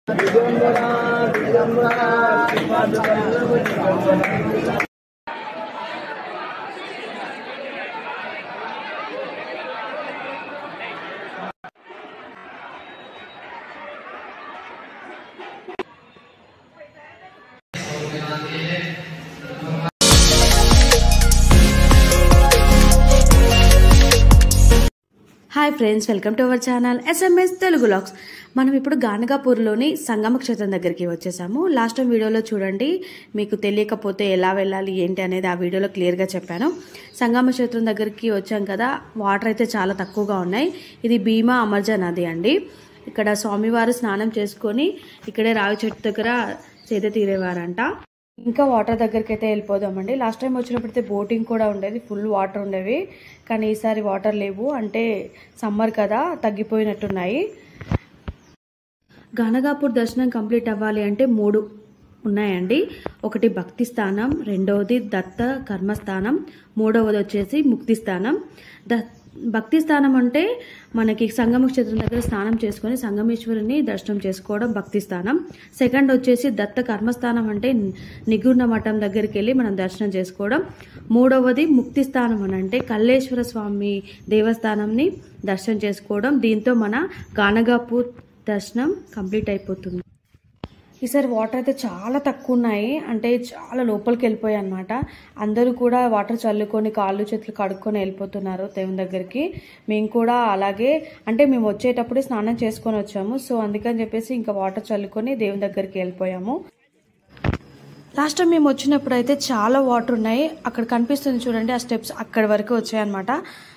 Hi friends, welcome to our channel SMS Telugu vlogs. మనం ఇప్పుడు గానగాపూర్లోని సంగమ క్షేత్రం దగ్గరికి వచ్చేసాము. లాస్ట్ టైం వీడియోలో చూడండి, మీకు తెలియకపోతే ఎలా వెళ్ళాలి ఏంటి అనేది ఆ వీడియోలో క్లియర్గా చెప్పాను. సంగమ క్షేత్రం దగ్గరికి వచ్చాం కదా, వాటర్ అయితే చాలా తక్కువగా ఉన్నాయి. ఇది భీమా అమర్జ నది అండి. ఇక్కడ స్వామివారు స్నానం చేసుకొని ఇక్కడే రావి చెట్టు దగ్గర సేద తీరేవారంట. ఇంకా వాటర్ దగ్గరికి అయితే వెళ్ళిపోదామండి. లాస్ట్ టైం వచ్చినప్పుడైతే బోటింగ్ కూడా ఉండేది, ఫుల్ వాటర్ ఉండేవి. కానీ ఈసారి వాటర్ లేవు, అంటే సమ్మర్ కదా తగ్గిపోయినట్టున్నాయి. గానగాపూర్ దర్శనం కంప్లీట్ అవ్వాలి అంటే 3 ఉన్నాయండి. ఒకటి భక్తి స్థానం, రెండవది దత్త కర్మస్థానం, మూడవది వచ్చేసి ముక్తి స్థానం. భక్తి స్థానం అంటే మనకి సంగమ క్షేత్రం దగ్గర స్నానం చేసుకొని సంగమేశ్వరుని దర్శనం చేసుకోవడం భక్తి స్థానం. సెకండ్ వచ్చేసి దత్త కర్మస్థానం అంటే నిగుర్ణ మఠం దగ్గరికి వెళ్ళి మనం దర్శనం చేసుకోవడం. మూడవది ముక్తి స్థానం అని అంటే కల్లేశ్వర స్వామి దేవస్థానంని దర్శనం చేసుకోవడం. దీంతో మన గానగాపూర్ దర్శనం కంప్లీట్ అయిపోతుంది. ఈసారి వాటర్ అయితే చాలా తక్కువ ఉన్నాయి, అంటే చాలా లోపలికి వెళ్ళిపోయాయి అనమాట. అందరూ కూడా వాటర్ చల్లుకొని కాళ్ళు చేతులు కడుక్కొని వెళ్ళిపోతున్నారు దేవుని దగ్గరికి. మేము కూడా అలాగే, అంటే మేము వచ్చేటప్పుడే స్నానం చేసుకొని వచ్చాము. సో అందుకని చెప్పేసి ఇంకా వాటర్ చల్లుకొని దేవుని దగ్గరికి వెళ్ళిపోయాము. లాస్ట్ టైం మేము వచ్చినప్పుడు అయితే చాలా వాటర్ ఉన్నాయి. అక్కడ కనిపిస్తుంది చూడండి, ఆ స్టెప్స్ అక్కడి వరకు వచ్చాయన్నమాట.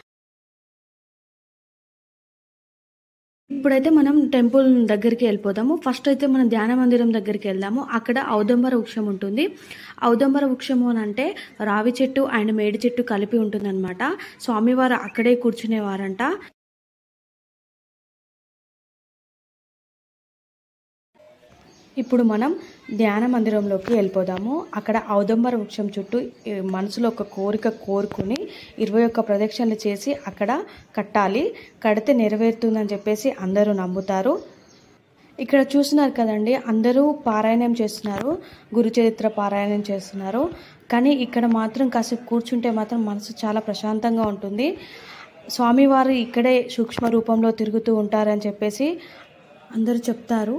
ఇప్పుడైతే మనం టెంపుల్ దగ్గరికి వెళ్ళిపోదాము. ఫస్ట్ అయితే మనం ధ్యాన మందిరం దగ్గరికి వెళ్దాము. అక్కడ ఔదంబర వృక్షం ఉంటుంది. ఔదంబర వృక్షము అని అంటే రావి చెట్టు అండ్ మేడి చెట్టు కలిపి ఉంటుందన్నమాట. స్వామివారు అక్కడే కూర్చునేవారంట. ఇప్పుడు మనం ధ్యాన మందిరంలోకి వెళ్ళిపోదాము. అక్కడ ఔదంబర వృక్షం చుట్టూ మనసులో ఒక కోరిక కోరుకుని 21 ప్రదక్షిణలు చేసి అక్కడ కట్టాలి. కడితే నెరవేరుతుందని చెప్పేసి అందరూ నమ్ముతారు. ఇక్కడ చూస్తున్నారు కదండి, అందరూ పారాయణం చేస్తున్నారు, గురు చరిత్ర పారాయణం చేస్తున్నారు. కానీ ఇక్కడ మాత్రం కాసేపు కూర్చుంటే మాత్రం మనసు చాలా ప్రశాంతంగా ఉంటుంది. స్వామివారు ఇక్కడే సూక్ష్మ రూపంలో తిరుగుతూ ఉంటారని చెప్పేసి అందరూ చెప్తారు.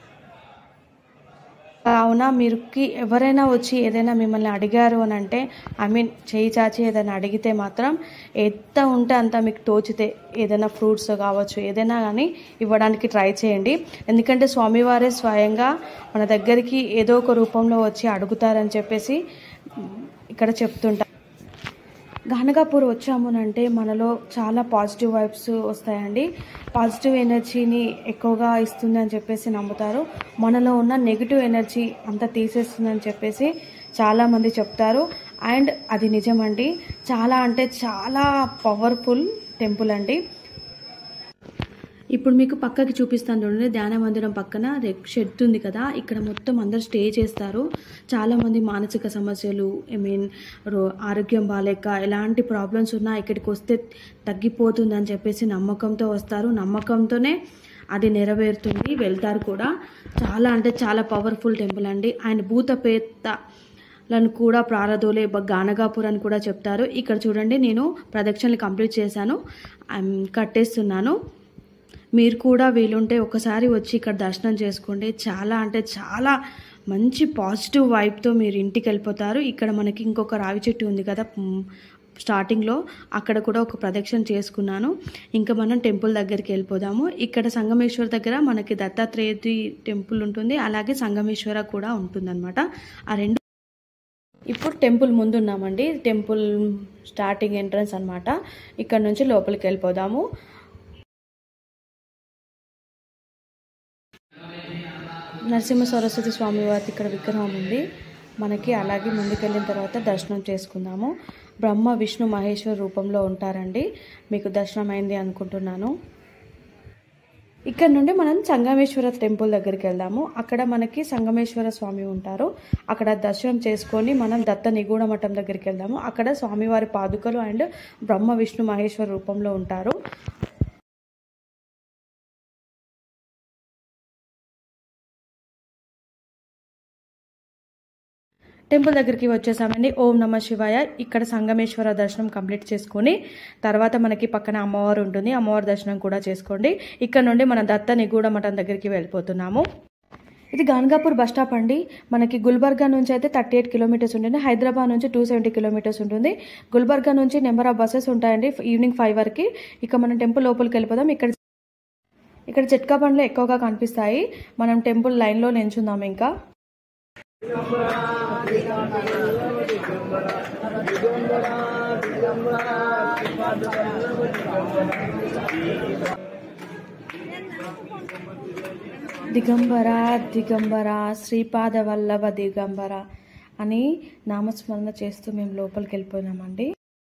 కావున మీరుకి ఎవరైనా వచ్చి ఏదైనా మిమ్మల్ని అడిగారు అని అంటే, చేయి చాచి ఏదైనా అడిగితే మాత్రం ఎంత ఉంటే అంత మీకు తోచితే ఏదైనా ఫ్రూట్స్ కావచ్చు, ఏదైనా కానీ ఇవ్వడానికి ట్రై చేయండి. ఎందుకంటే స్వామివారే స్వయంగా మన దగ్గరికి ఏదో ఒక రూపంలో వచ్చి అడుగుతారని చెప్పేసి ఇక్కడ చెప్తుంటారు. గానగాపూర్ వచ్చామునంటే మనలో చాలా పాజిటివ్ వైబ్స్ వస్తాయండి. పాజిటివ్ ఎనర్జీని ఎక్కువగా ఇస్తుంది అని చెప్పేసి నమ్ముతారు. మనలో ఉన్న నెగిటివ్ ఎనర్జీ అంతా తీసేస్తుందని చెప్పేసి చాలామంది చెప్తారు. అండ్ అది నిజమండి. చాలా అంటే చాలా పవర్ఫుల్ టెంపుల్ అండి. ఇప్పుడు మీకు పక్కకి చూపిస్తాను చూడండి, ధ్యాన మందిరం పక్కన షెడ్ ఉంది కదా, ఇక్కడ మొత్తం అందరు స్టే చేస్తారు. చాలామంది మానసిక సమస్యలు, ఆరోగ్యం బాగాలేక ఎలాంటి ప్రాబ్లమ్స్ ఉన్నా ఇక్కడికి వస్తే తగ్గిపోతుందని చెప్పేసి నమ్మకంతో వస్తారు. నమ్మకంతోనే అది నెరవేరుతుంది, వెళ్తారు కూడా. చాలా అంటే చాలా పవర్ఫుల్ టెంపుల్ అండి. అండ్ భూతపేతలను కూడా ప్రారదోలే గానగాపూర్ అని కూడా చెప్తారు. ఇక్కడ చూడండి, నేను ప్రదక్షిణలు కంప్లీట్ చేశాను, కట్టేస్తున్నాను. మీరు కూడా వీలుంటే ఒకసారి వచ్చి ఇక్కడ దర్శనం చేసుకోండి. చాలా అంటే చాలా మంచి పాజిటివ్ వైబ్తో మీరు ఇంటికి వెళ్ళిపోతారు. ఇక్కడ మనకి ఇంకొక రావి చెట్టు ఉంది కదా స్టార్టింగ్లో, అక్కడ కూడా ఒక ప్రదక్షిణ చేసుకున్నాను. ఇంకా మనం టెంపుల్ దగ్గరికి వెళ్ళిపోదాము. ఇక్కడ సంగమేశ్వర దగ్గర మనకి దత్తాత్రేయ టెంపుల్ ఉంటుంది, అలాగే సంగమేశ్వర కూడా ఉంటుందన్నమాట. ఆ రెండు ఇప్పుడు టెంపుల్ ముందు ఉన్నామండి. టెంపుల్ స్టార్టింగ్ ఎంట్రన్స్ అనమాట. ఇక్కడ నుంచి లోపలికి వెళ్ళిపోదాము. నరసింహ సరస్వతి స్వామివారి ఇక్కడ విగ్రహం ఉంది మనకి. అలాగే ముందుకెళ్ళిన తర్వాత దర్శనం చేసుకుందాము. బ్రహ్మ విష్ణు మహేశ్వర రూపంలో ఉంటారండి. మీకు దర్శనం అయింది అనుకుంటున్నాను. ఇక్కడ నుండి మనం సంగమేశ్వర టెంపుల్ దగ్గరికి వెళ్దాము. అక్కడ మనకి సంగమేశ్వర స్వామి ఉంటారు. అక్కడ దర్శనం చేసుకొని మనం దత్త నిగూఢ మఠం దగ్గరికి వెళ్దాము. అక్కడ స్వామివారి పాదుకలు అండ్ బ్రహ్మ విష్ణు మహేశ్వర రూపంలో ఉంటారు. టెంపుల్ దగ్గరికి వచ్చేసామండి. ఓం నమ శివాయ. ఇక్కడ సంగమేశ్వర దర్శనం కంప్లీట్ చేసుకొని తర్వాత మనకి పక్కన అమ్మవారు ఉంటుంది, అమ్మవారి దర్శనం కూడా చేసుకోండి. ఇక్కడ నుండి మన దత్త నిగూఢ మఠం దగ్గరికి వెళ్ళిపోతున్నాము. ఇది గాన్గాపూర్ బస్ స్టాప్ అండి. మనకి గుల్బర్గా నుంచి అయితే 38 కిలోమీటర్స్ ఉంటుంది, హైదరాబాద్ నుంచి 270 కిలోమీటర్స్ ఉంటుంది. గుల్బర్గా నుంచి నెంబర్ ఆఫ్ బస్సెస్ ఉంటాయండి ఈవినింగ్ 5 వరకు. ఇక మనం టెంపుల్ లోపలికి వెళ్ళిపోదాం. ఇక్కడ చిట్కా బండ్లు ఎక్కువగా కనిపిస్తాయి. మనం టెంపుల్ లైన్లో నించుందాం. ఇంకా దిగంబర దిగంబర శ్రీపాద వల్లభ దిగంబర అని నామస్మరణ చేస్తూ మేము లోపలికి వెళ్ళిపోయినామండి.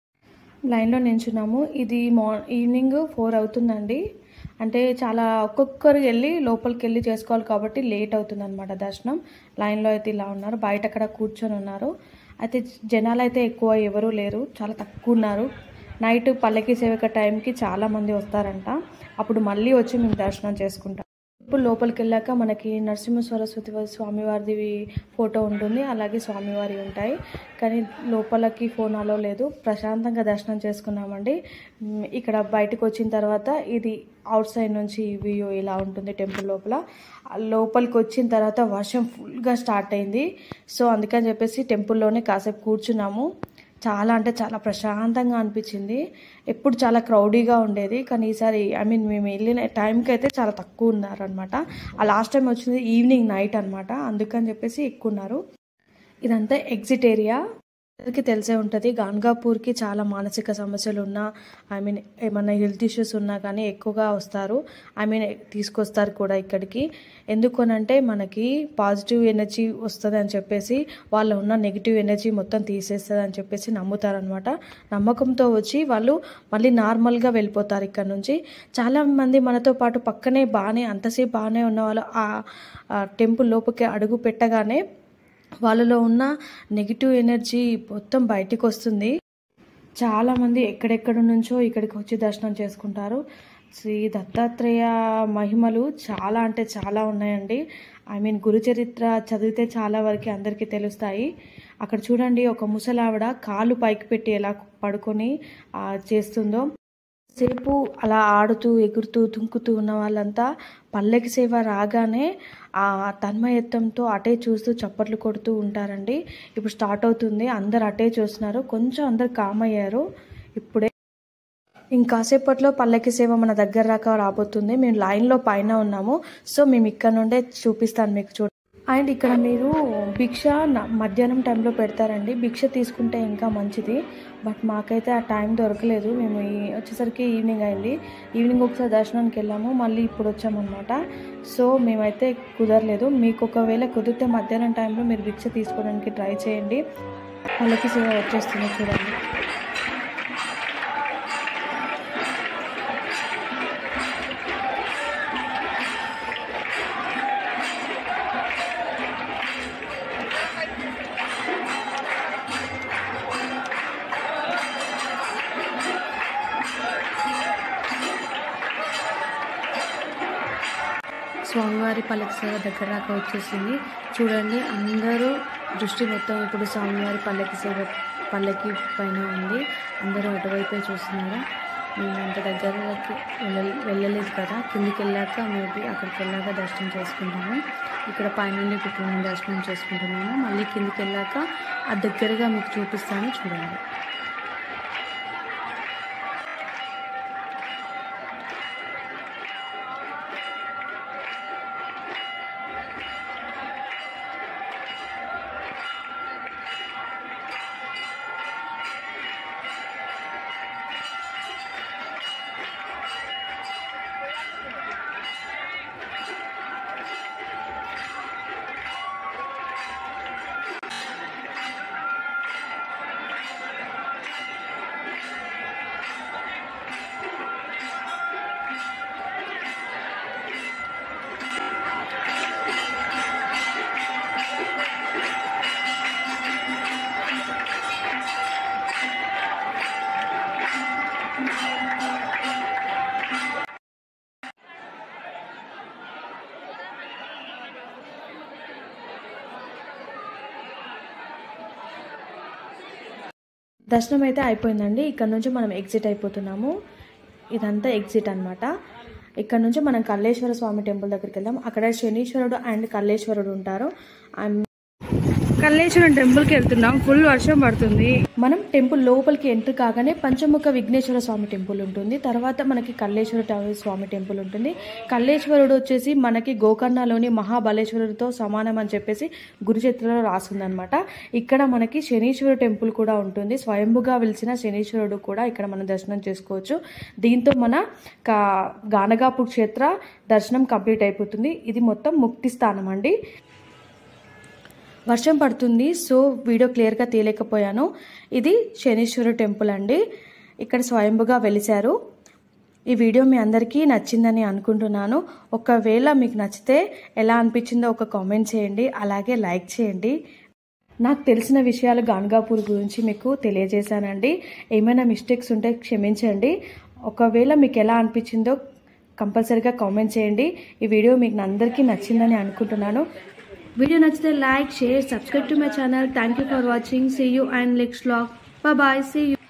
లైన్లో నించున్నాము. ఇది ఈవినింగ్ 4 అవుతుందండి. అంటే చాలా ఒక్కొక్కరు వెళ్ళి లోపలికి వెళ్ళి చేసుకోవాలి కాబట్టి లేట్ అవుతుంది అనమాట దర్శనం. లైన్లో అయితే ఇలా ఉన్నారు, బయట అక్కడ కూర్చొని ఉన్నారు. అయితే జనాలు అయితే ఎక్కువ ఎవరూ లేరు, చాలా తక్కువ ఉన్నారు. నైట్ పల్లకి సేవక టైంకి చాలామంది వస్తారంట. అప్పుడు మళ్ళీ వచ్చి మేము దర్శనం చేసుకుంటాం. ఇప్పుడు లోపలికి వెళ్ళాక మనకి నరసింహ సరస్వతి స్వామివారిది ఫోటో ఉంటుంది, అలాగే స్వామివారి ఉంటాయి. కానీ లోపలికి ఫోన్ అలో లేదు. ప్రశాంతంగా దర్శనం చేసుకున్నామండి. ఇక్కడ బయటకు వచ్చిన తర్వాత ఇది అవుట్ సైడ్ నుంచి వ్యూ ఇలా ఉంటుంది టెంపుల్ లోపల. లోపలికి వచ్చిన తర్వాత వర్షం ఫుల్గా స్టార్ట్ అయింది. సో అందుకని చెప్పేసి టెంపుల్లోనే కాసేపు కూర్చున్నాము. చాలా అంటే చాలా ప్రశాంతంగా అనిపించింది. ఎప్పుడు చాలా క్రౌడీగా ఉండేది, కానీ ఈసారి మేము వెళ్ళిన టైంకి అయితే చాలా తక్కువ ఉన్నారనమాట. ఆ లాస్ట్ టైం వచ్చింది ఈవినింగ్ నైట్ అనమాట, అందుకని చెప్పేసి ఎక్కువ ఉన్నారు. ఇదంతా ఎగ్జిట్ ఏరియా. అందరికీ తెలిసే ఉంటుంది, గాన్గాపూర్కి చాలా మానసిక సమస్యలు ఉన్నా ఏమన్నా హెల్త్ ఇష్యూస్ ఉన్నా కానీ ఎక్కువగా వస్తారు. తీసుకొస్తారు కూడా ఇక్కడికి. ఎందుకనంటే మనకి పాజిటివ్ ఎనర్జీ వస్తుంది అని చెప్పేసి, వాళ్ళు ఉన్న నెగిటివ్ ఎనర్జీ మొత్తం తీసేస్తుంది అని చెప్పేసి నమ్ముతారనమాట. నమ్మకంతో వచ్చి వాళ్ళు మళ్ళీ నార్మల్గా వెళ్ళిపోతారు ఇక్కడ నుంచి. చాలామంది మనతో పాటు పక్కనే అంతసేపు బాగానే ఉన్న వాళ్ళు ఆ టెంపుల్ లోపలికి అడుగు పెట్టగానే వాళ్ళలో ఉన్న నెగిటివ్ ఎనర్జీ మొత్తం బయటికి వస్తుంది. చాలామంది ఎక్కడెక్కడ నుంచో ఇక్కడికి వచ్చి దర్శనం చేసుకుంటారు. శ్రీ దత్తాత్రేయ మహిమలు చాలా అంటే చాలా ఉన్నాయండి. గురు చరిత్ర చదివితే చాలా వరకు అందరికీ తెలుస్తాయి. అక్కడ చూడండి, ఒక ముసలావిడ కాలు పైకి పెట్టి ఎలా పడుకొని చేస్తుందో. సేపు అలా ఆడుతూ ఎగురుతూ దుంకుతూ ఉన్న వాళ్ళంతా పల్లకి సేవ రాగానే ఆ తన్మయత్వంతో అటే చూస్తూ చప్పట్లు కొడుతూ ఉంటారండి. ఇప్పుడు స్టార్ట్ అవుతుంది, అందరు అటే చూస్తున్నారు. కొంచెం అందరు కామ్ అయ్యారు. ఇప్పుడే ఇంకాసేపట్లో పల్లకి సేవ మన దగ్గర దాకా రాబోతుంది. మేము లైన్లో పైన ఉన్నాము. సో మేము ఇక్కడ నుండే చూపిస్తాను మీకు. అండ్ ఇక్కడ మీరు భిక్ష మధ్యాహ్నం టైంలో పెడతారండి. భిక్ష తీసుకుంటే ఇంకా మంచిది, బట్ మాకైతే ఆ టైం దొరకలేదు. మేము వచ్చేసరికి ఈవినింగ్ అయింది. ఈవినింగ్ ఒకసారి దర్శనానికి వెళ్ళాము, మళ్ళీ ఇప్పుడు వచ్చామన్నమాట. సో మేమైతే కుదరలేదు. మీకు ఒకవేళ కుదిరితే మధ్యాహ్నం టైంలో మీరు భిక్ష తీసుకోవడానికి ట్రై చేయండి. వాళ్ళకి సేవ వచ్చేస్తుంది చూడండి. స్వామివారి పల్లకి సేవ దగ్గర దాకా వచ్చేసింది చూడండి. అందరూ దృష్టి మొత్తం ఇప్పుడు స్వామివారి పల్లకి పైన ఉంది. అందరూ అటువైపే చూస్తున్నారు. మేము అంత దగ్గరకి వెళ్ళలేదు కదా, కిందికి వెళ్ళాక మేబీ అక్కడికి వెళ్ళాక దర్శనం చేసుకుంటాము. ఇక్కడ పైనుండి ఇప్పుడు మేము దర్శనం చేసుకుంటున్నాము. మళ్ళీ కిందికి వెళ్ళాక ఆ దగ్గరగా మీకు చూపిస్తాను చూడండి. దర్శనం అయితే అయిపోయిందండి. ఇక్కడ నుంచి మనం ఎగ్జిట్ అయిపోతున్నాము. ఇదంతా ఎగ్జిట్ అనమాట. ఇక్కడ నుంచి మనం కల్లేశ్వర స్వామి టెంపుల్ దగ్గరికి వెళ్దాం. అక్కడ శనీశ్వరుడు అండ్ కల్లేశ్వరుడు ఉంటారు. కల్లేశ్వరం టెంపుల్కి వెళ్తున్నాం. ఫుల్ వర్షం పడుతుంది. మనం టెంపుల్ లోపలికి ఎంట్రీ కాగానే పంచముఖ విఘ్నేశ్వర స్వామి టెంపుల్ ఉంటుంది. తర్వాత మనకి కల్లేశ్వర స్వామి టెంపుల్ ఉంటుంది. కల్లేశ్వరుడు వచ్చేసి మనకి గోకర్ణలోని మహాబలేశ్వరుడితో సమానం అని చెప్పేసి గురుచరిత్రలో రాసిందనమాట. ఇక్కడ మనకి శనీశ్వర టెంపుల్ కూడా ఉంటుంది. స్వయంభుగా వెలిసిన శనీశ్వరుడు కూడా ఇక్కడ మనం దర్శనం చేసుకోవచ్చు. దీంతో మన గానగాపూర్ క్షేత్ర దర్శనం కంప్లీట్ అయిపోతుంది. ఇది మొత్తం ముక్తి స్థానం అండి. వర్షం పడుతుంది, సో వీడియో క్లియర్గా తీయలేకపోయాను. ఇది శనీశ్వర టెంపుల్ అండి. ఇక్కడ స్వయంభుగా వెలిశారు. ఈ వీడియో మీ అందరికీ నచ్చిందని అనుకుంటున్నాను. ఒకవేళ మీకు నచ్చితే ఎలా అనిపించిందో ఒక కామెంట్ చేయండి, అలాగే లైక్ చేయండి. నాకు తెలిసిన విషయాలు గానగాపూర్ గురించి మీకు తెలియజేశానండి. ఏమైనా మిస్టేక్స్ ఉంటే క్షమించండి. ఒకవేళ మీకు ఎలా అనిపించిందో కంపల్సరీగా కామెంట్ చేయండి. ఈ వీడియో మీకు అందరికీ నచ్చిందని అనుకుంటున్నాను. వీడియో నచ్చితే like, share, subscribe to my channel. Thank you for watching. See you and next vlog. Bye. See you.